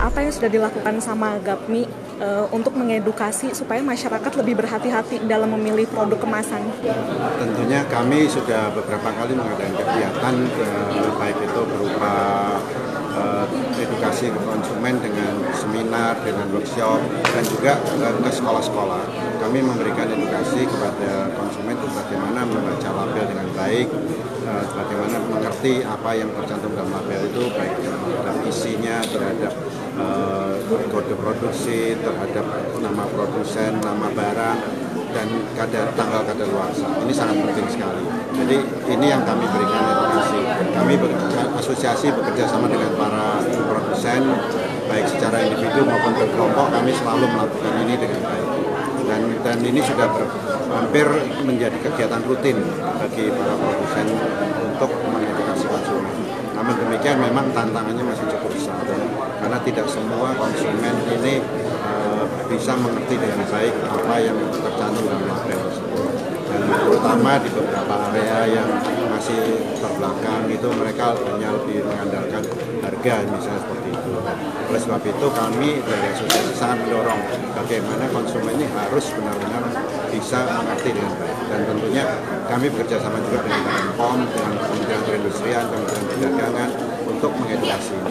apa yang sudah dilakukan sama GAPMI untuk mengedukasi supaya masyarakat lebih berhati-hati dalam memilih produk kemasan? Tentunya kami sudah beberapa kali mengadakan kegiatan, baik itu berupa edukasi ke konsumen dengan seminar, dengan workshop, dan juga ke sekolah-sekolah. Kami memberikan edukasi kepada konsumen bagaimana membaca label dengan baik, bagaimana mengerti apa yang tercantum dalam label itu, baik terhadap isinya, terhadap kode produksi, terhadap nama produsen, nama barang, dan tanggal kadaluarsa. Ini sangat penting sekali. Jadi ini yang kami berikan edukasi. Kami asosiasi bekerja sama dengan para produsen, baik secara individu maupun berkelompok, kami selalu melakukan ini dengan baik. Dan ini sudah hampir menjadi kegiatan rutin bagi para produsen untuk mengedukasi konsumen. Namun demikian memang tantangannya masih cukup besar, karena tidak semua konsumen ini bisa mengerti dengan baik apa yang tercantum dalam label tersebut. Dan terutama di beberapa area yang masih terbelakang itu mereka hanya lebih mengandalkan harga, misalnya seperti itu. Oleh sebab itu kami dari asosiasi sangat mendorong bagaimana konsumen ini harus benar-benar bisa mengerti dengan baik. Dan tentunya kami bekerja sama juga dengan Badan POM, dengan Kementerian Perindustrian, Kementerian Perdagangan untuk mengedukasi ini.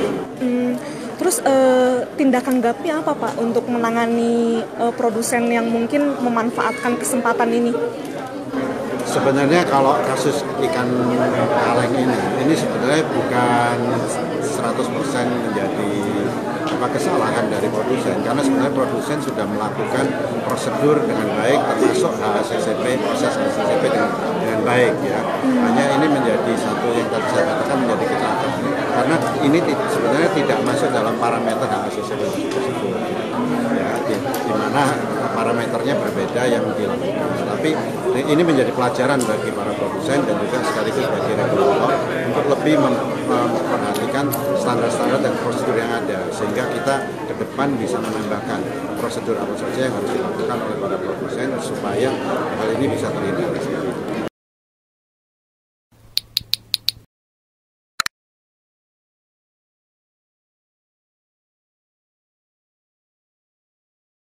Terus tindakan GAPMI apa Pak untuk menangani produsen yang mungkin memanfaatkan kesempatan ini? Sebenarnya kalau kasus ikan kaleng ini sebenarnya bukan 100% menjadi kesalahan dari produsen, karena sebenarnya produsen sudah melakukan prosedur dengan baik, termasuk HACCP, proses HACCP dengan baik ya. Hanya ini menjadi satu yang tadi saya katakan menjadi kecelakaan, karena ini sebenarnya tidak masuk dalam parameter HACCP tersebut ya, di mana parameternya berbeda yang dilakukan. Tapi ini menjadi pelajaran bagi para produsen dan juga sekaligus bagi regulator untuk lebih memperhatikan standar-standar dan prosedur yang ada, sehingga kita ke depan bisa menambahkan prosedur apa saja yang harus dilakukan oleh para produsen supaya hal ini bisa terhindar.